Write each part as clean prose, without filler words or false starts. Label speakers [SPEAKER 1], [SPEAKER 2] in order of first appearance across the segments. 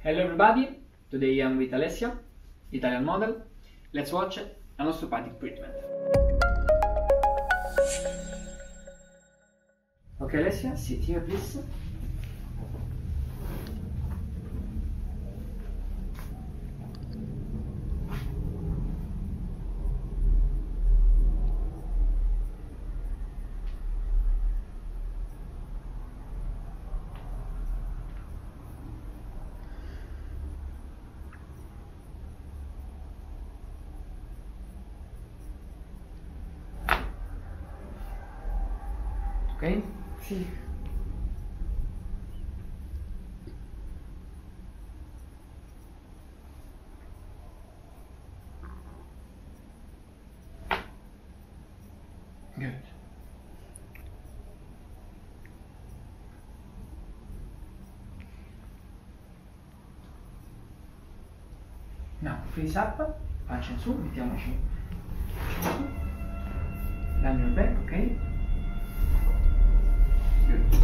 [SPEAKER 1] Hello everybody, today I'm with Alessia, Italian model. Let's watch an osteopathic treatment. Okay Alessia, sit here please. Okay? Sì. Good. Now, freeze up, pancia in su, mettiamoci su, down your back, ok? Good.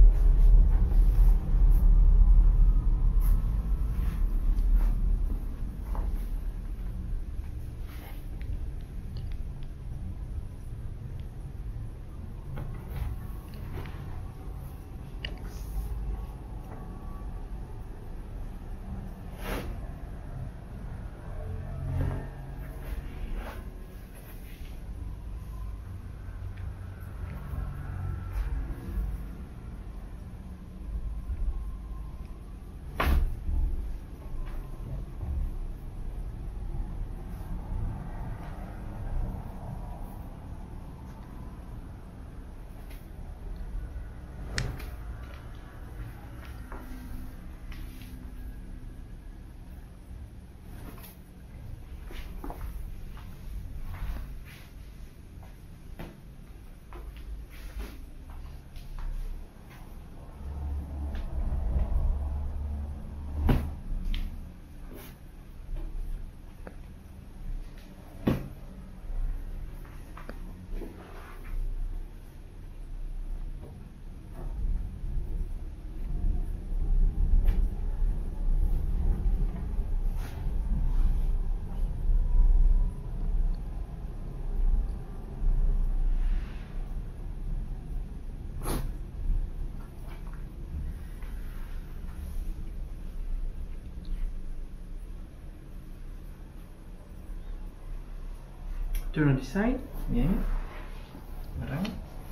[SPEAKER 1] Turn on the side, vieni, bravo,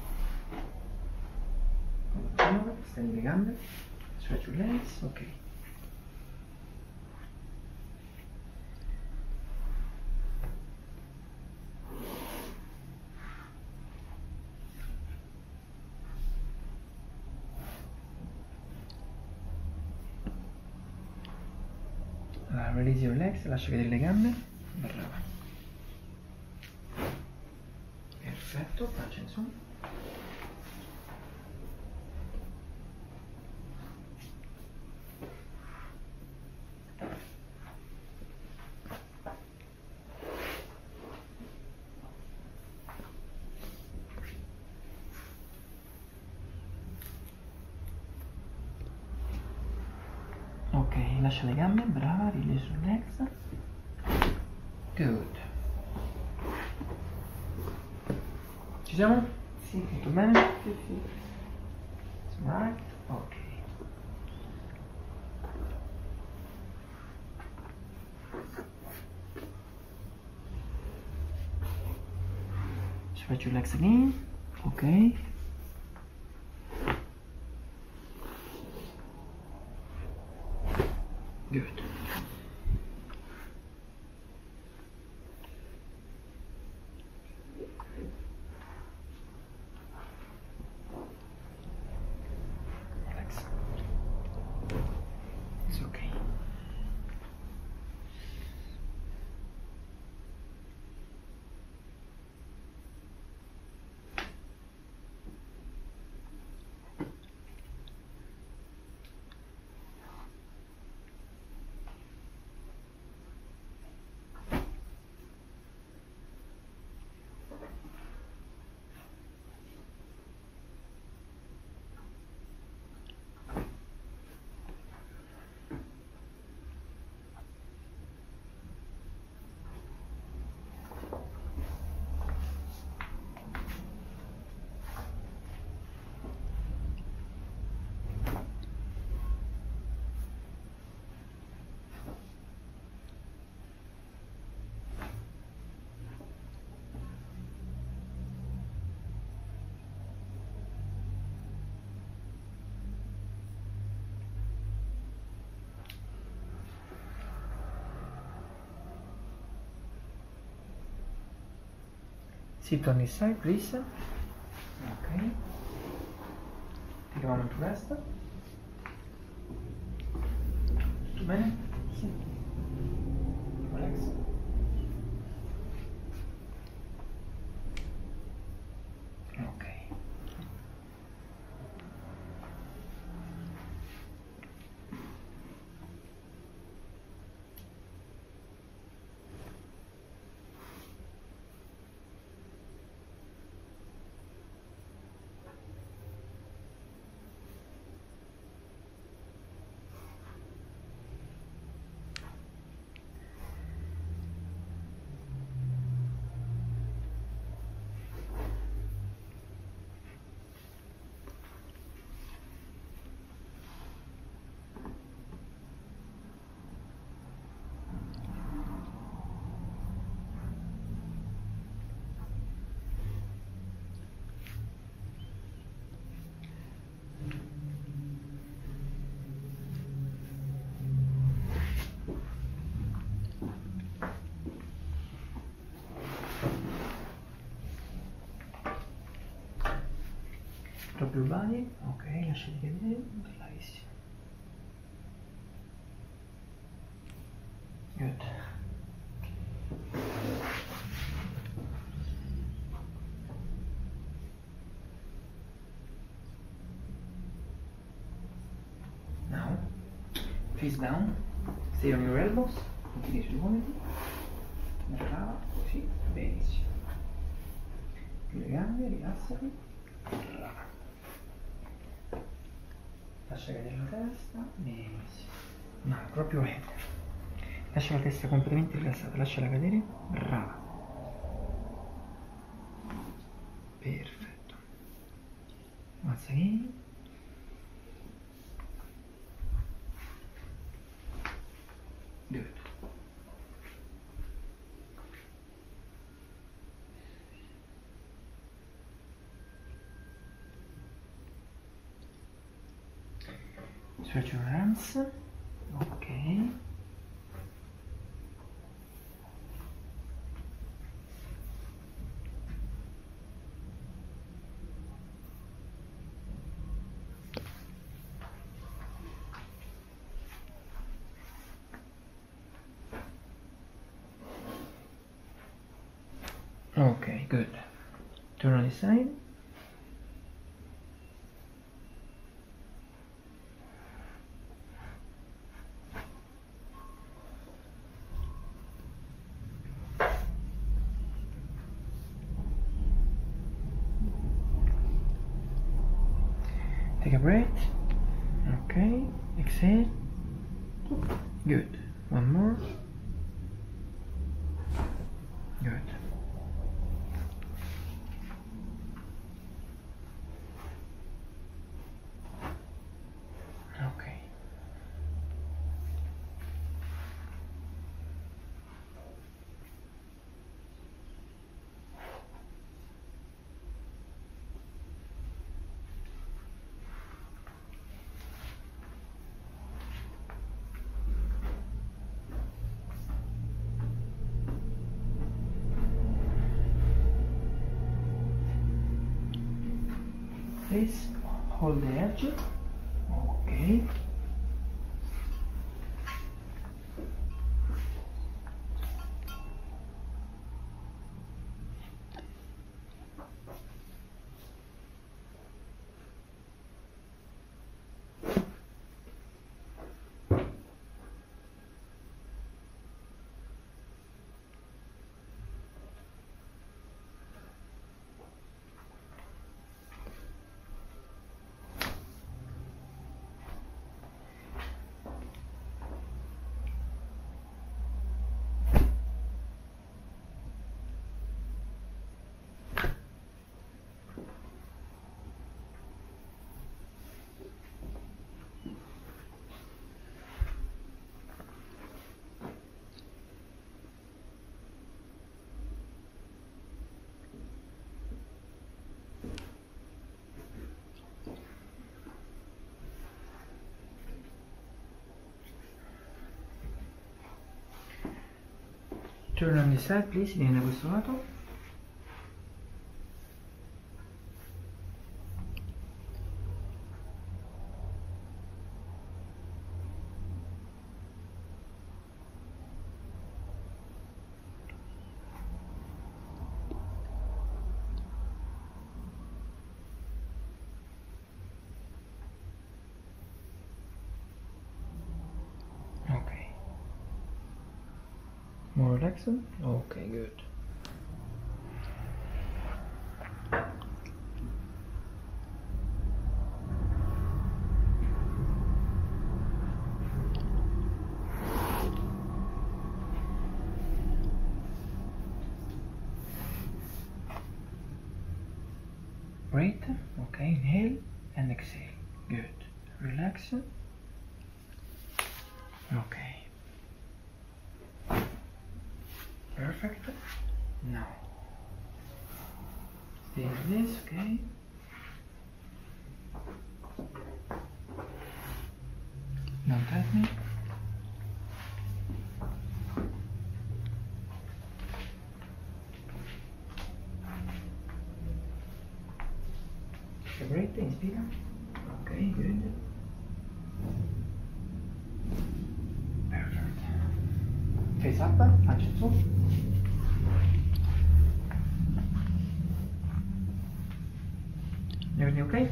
[SPEAKER 1] stendi le gambe, stretch your legs, ok. Allora, release your legs, lascia cadere le gambe, brava. Perfetto, pancia in su. Ok, lascia le gambe, brava, release your legs. Good. Ci siamo? Sì. Tutto bene? Sì, sì. Right? Ok. Stretch your legs again. Ok. Good. It's okay. Sit on this side, please. Ok. Take a moment to rest. Tutto bene? Sì. Relax. Ok. Proprio body, ok, lasciati vedere, bravissimo. Good. Now, face down, stay on your elbows, continui sui gomiti, brava, così, benissimo. Più le gambe, rilassati, brava. Lascia cadere la testa, benissimo. No, proprio bene. Lascia la testa completamente rilassata, lasciala cadere, brava. Perfetto. Once again. Good. Stretch your arms. Ok. Okay, good. Turn on this side. Take a breath. Okay, exhale. Good. One more. Good. Okay. Please hold the edge. Okay. Turn on this side, please, vieni da questo lato. More relaxed? Okay, good. Breathe. Okay, inhale and exhale. Good. Relax. Okay. Perfect. Now, stay like this, okay? Don't touch me. Breathe, inspira. Okay, good. Perfect. Face up, faccia su. Everything okay?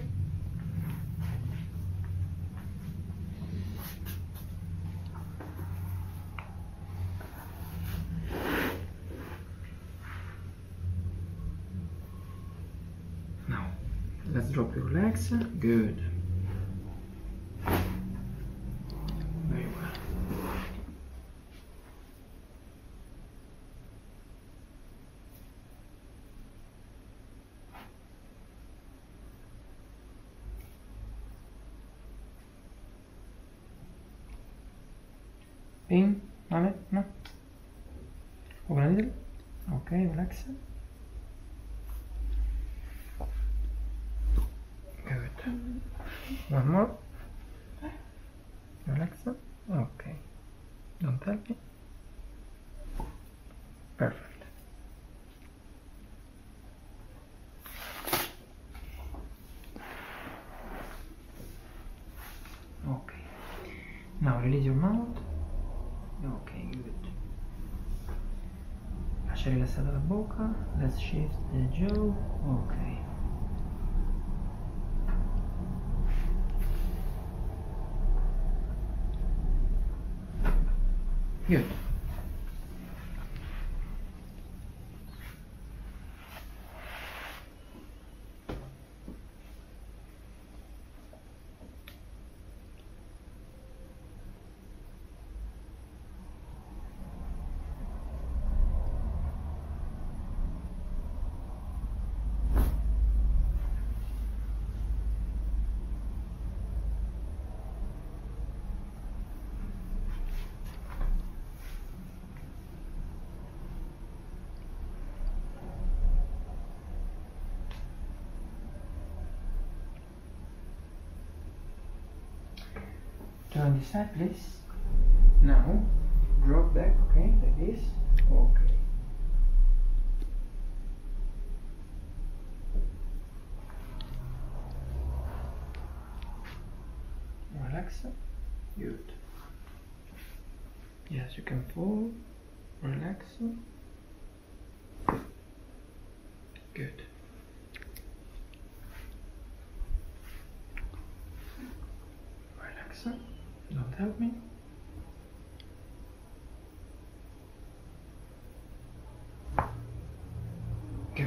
[SPEAKER 1] Now, let's drop your legs. Good. Very well. Pain? No? No? Open a little. Okay, relax. Good. One more. Relax. Okay. Don't help me. Perfect. Okay. Now release your mouth. Ok, good. Lascia rilassata la bocca. Let's shift the jaw. Ok. Good. Turn this side, please. Now, drop back, okay, like this. Okay. Relax. Good. Yes, you can fall. Relax. Good. Relax. Don't help me. Good.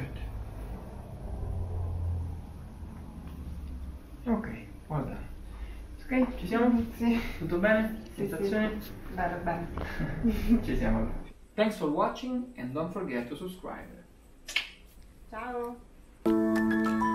[SPEAKER 1] Ok, well done. Ok, ci siamo?
[SPEAKER 2] Sì.
[SPEAKER 1] Tutto bene?
[SPEAKER 2] Sì,
[SPEAKER 1] Sensazioni?
[SPEAKER 2] sì. Bene, bene.
[SPEAKER 1] Ci siamo allora. Thanks for watching and don't forget to subscribe.
[SPEAKER 2] Ciao.